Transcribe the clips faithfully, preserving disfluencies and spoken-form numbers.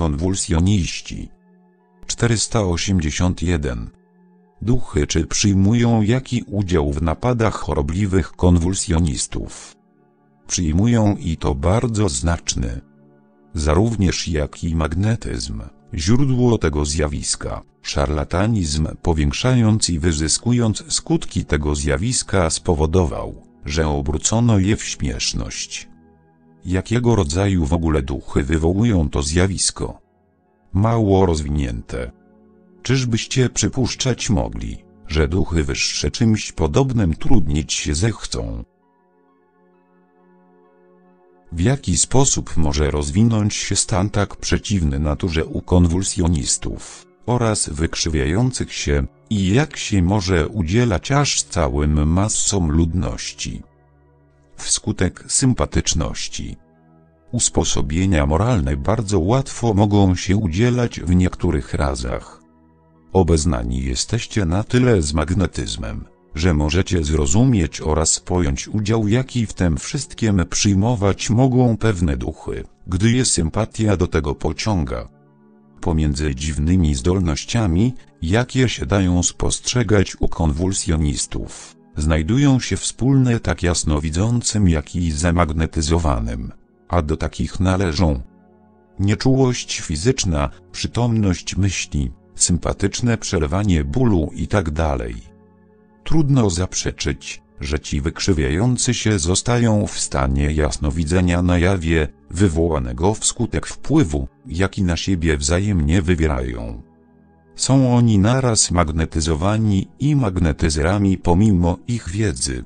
konwulsjoniści. czterysta osiemdziesiąt jeden. Duchy czy przyjmują jaki udział w napadach chorobliwych konwulsjonistów? Przyjmują i to bardzo znaczny. Zarównież jak i magnetyzm, źródło tego zjawiska, szarlatanizm powiększając i wyzyskując skutki tego zjawiska spowodował, że obrócono je w śmieszność. Jakiego rodzaju w ogóle duchy wywołują to zjawisko? Mało rozwinięte. Czyżbyście przypuszczać mogli, że duchy wyższe czymś podobnym trudnić się zechcą? W jaki sposób może rozwinąć się stan tak przeciwny naturze u konwulsjonistów oraz wykrzywiających się, i jak się może udzielać aż całym masom ludności? Wskutek sympatyczności. Usposobienia moralne bardzo łatwo mogą się udzielać w niektórych razach. Obeznani jesteście na tyle z magnetyzmem, że możecie zrozumieć oraz pojąć udział, jaki w tym wszystkim przyjmować mogą pewne duchy, gdy je sympatia do tego pociąga. Pomiędzy dziwnymi zdolnościami, jakie się dają spostrzegać u konwulsjonistów, znajdują się wspólne tak jasnowidzącym, jak i zamagnetyzowanym, a do takich należą nieczułość fizyczna, przytomność myśli, sympatyczne przelewanie bólu itd. Trudno zaprzeczyć, że ci wykrzywiający się zostają w stanie jasnowidzenia na jawie, wywołanego wskutek wpływu, jaki na siebie wzajemnie wywierają. Są oni naraz magnetyzowani i magnetyzerami pomimo ich wiedzy.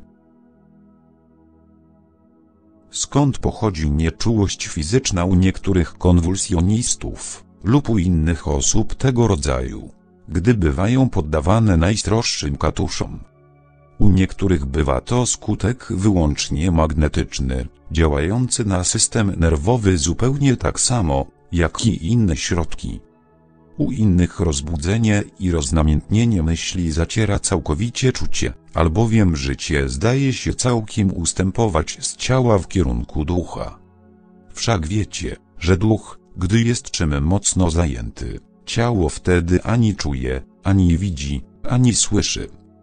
Skąd pochodzi nieczułość fizyczna u niektórych konwulsjonistów lub u innych osób tego rodzaju, gdy bywają poddawane najstroższym katuszom? U niektórych bywa to skutek wyłącznie magnetyczny, działający na system nerwowy zupełnie tak samo, jak i inne środki. U innych rozbudzenie i roznamiętnienie myśli zaciera całkowicie czucie, albowiem życie zdaje się całkiem ustępować z ciała w kierunku ducha. Wszak wiecie, że duch, gdy jest czym mocno zajęty, ciało wtedy ani czuje, ani widzi, ani słyszy.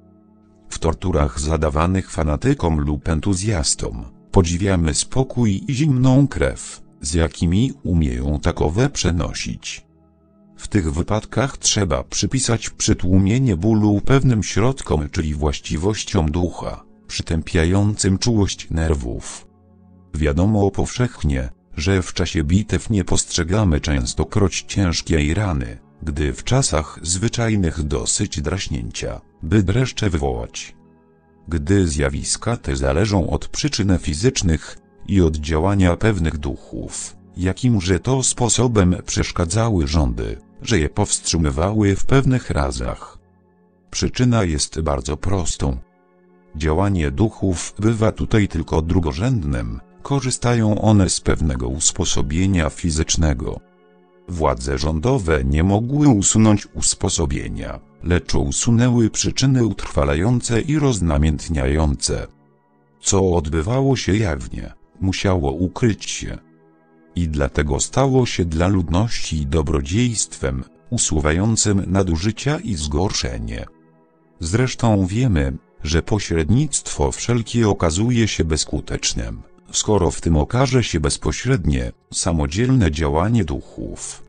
W torturach zadawanych fanatykom lub entuzjastom, podziwiamy spokój i zimną krew, z jakimi umieją takowe przenosić. W tych wypadkach trzeba przypisać przytłumienie bólu pewnym środkom, czyli właściwościom ducha, przytępiającym czułość nerwów. Wiadomo powszechnie, że w czasie bitew nie postrzegamy częstokroć ciężkiej rany, gdy w czasach zwyczajnych dosyć draśnięcia, by dreszcze wywołać. Gdy zjawiska te zależą od przyczyn fizycznych i od działania pewnych duchów, jakimże to sposobem przeszkadzały rządy, że je powstrzymywały w pewnych razach. Przyczyna jest bardzo prostą. Działanie duchów bywa tutaj tylko drugorzędnym, korzystają one z pewnego usposobienia fizycznego. Władze rządowe nie mogły usunąć usposobienia, lecz usunęły przyczyny utrwalające i roznamiętniające. Co odbywało się jawnie, musiało ukryć się. I dlatego stało się dla ludności dobrodziejstwem, usuwającym nadużycia i zgorszenie. Zresztą wiemy, że pośrednictwo wszelkie okazuje się bezskutecznym, skoro w tym okaże się bezpośrednie, samodzielne działanie duchów.